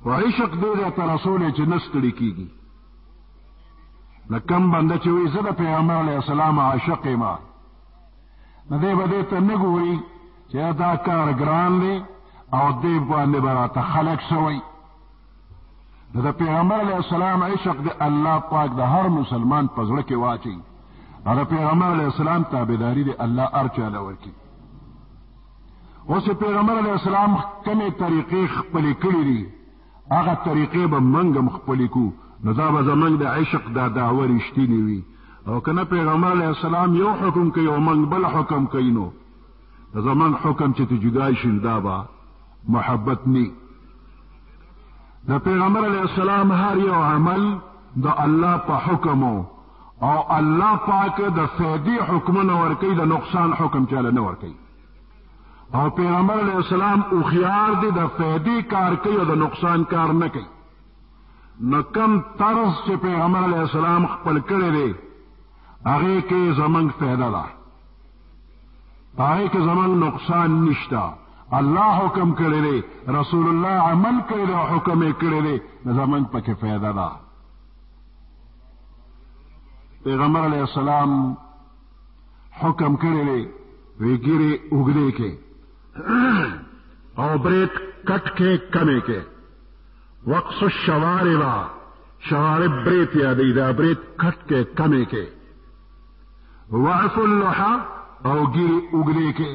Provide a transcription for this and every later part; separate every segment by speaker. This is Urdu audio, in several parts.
Speaker 1: عشق دې ته رسول چې نستړي کیږي. نو کم بنده چې وایي زه د پیغمبر علیه السلام عاشق یم، نو دی به دې ته نه ګوري چې دا کار ګران دی او دې باندې به راته خلک سوی. نو د پیغمبر علیه السلام عشق د الله پاک د هر مسلمان په زړه کې واچوي او د پیغمبر علیه السلام تابعداري د الله هر چاله ورکړي. اوس پیغمبر علیه السلام کومې طریقې خپلې کړي دي هغه طریقې به موږ هم خپلې کړو، نو دا به زموږ د عشق دا دعوه رښتینې وي. او که نه پیغمبر علیه السلام یو حکم کوي او موږ بل حکم کوي، نو زموږ حکم چې ته جدا شي دا به محبت نی. د پیغمبر علیه السلام هر یو عمل د الله په حکم او الله پاک د فیدی حکمونه ورکوي، د نقصان حکم چاله نه ورکوي. او پیغمبر علیه السلام او خيار دي د فیدی کار کوي او د نقصان کار نه کوي. نو کم طرز چې پیغمبر علیه السلام خپل کړی دی هغه کې زمونږ فایده ده، هغه کې زمونږ نقصان نشته. الله حکم کړی دی، رسول الله عمل کړی دی او حکم یې کړی دی، نو زمونږ پکې فایده ده. پیغمبر علیه السلام حکم کړی دی وی ګیرې اوږدې کې او برېت کټ کې کمې کې، وقص الشوارب شوارب برېت یادوي، دا برېت کټ کې کمې کې، وعف اللحى او ګیرې اوږدې کې.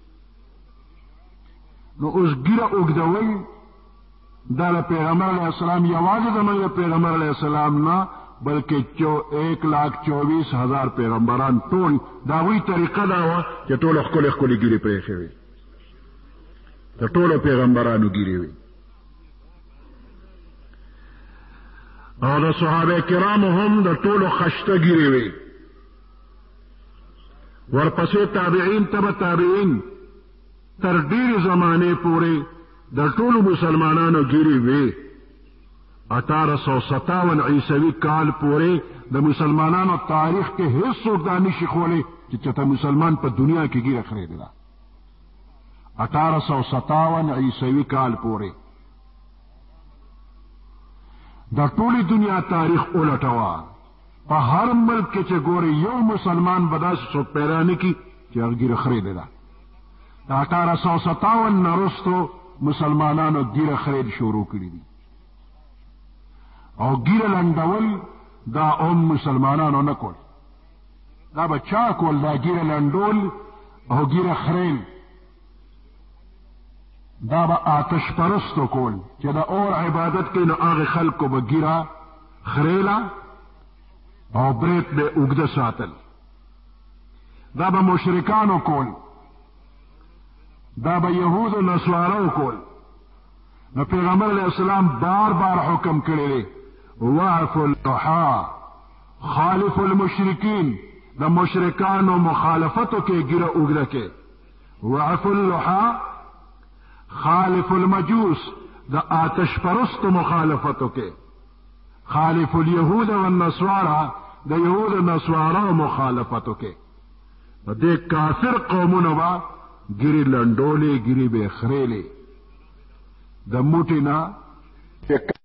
Speaker 1: نو اوس ګیره اوږدول دا د پیغمبر علیه السلام یوازې زموږ د پیغمبر علیه السلام نه بلکې 1,24,000 پیغمبران ټول دا وی طریقه دا وه چې ټول ښکلې ښکلې ګیرې پرېښې وي، د ټولو پیغمبرانو ګیرې وي. او د صحابه کرامو هم د ټولو خشته ګیرې وي. ورپسې تابعین تبع تابعین تر ډېرې زمانې پورې د ټولو مسلمانانو ګیرې وي. 1857 عیسوي کال پورې د مسلمانانو تاریخ کې هیڅ څوک دا نشي خولی چې چېرته مسلمان په دنیا کې ګیره خریدې ده. 1857 عیسوي کال پورې د ټولې دنیا تاریخ ولټوه، په هر ملک کې چې ګوري یو مسلمان به داسې څوک پیدا نه کړي چې هغه ګیره خریدې ده. د 1857 نه وروستو مسلمانانو ګیره خرید شروع کړي دي او ګیره لنډول دا مسلمانانو نه کول، دا به چا کول؟ دا ګیره لنډول او ګیره خریل دا به آتش پرستو کول چې د اور عبادت کوي. نو هغه خلکو به ګیره خریله او برېت به اوږده ساتل. دا به مشرکانو کول، دا به یهود و نصارو کول. نو پیغمبر علیہ السلام بار بار حکم کړی دی وعف اللحى خالف المشرکین، د مشرکانو مخالفتو کې ګیره اوږده کې. وعف اللحى خالف المجوس، د آتش پرستو مخالفتو کې. خالف اليهود والنصارى، د یهود و نصارو مخالفتو کې. د کافر قومونو با ګیرې لنډولې، ګیرې به خریلې د موټې نه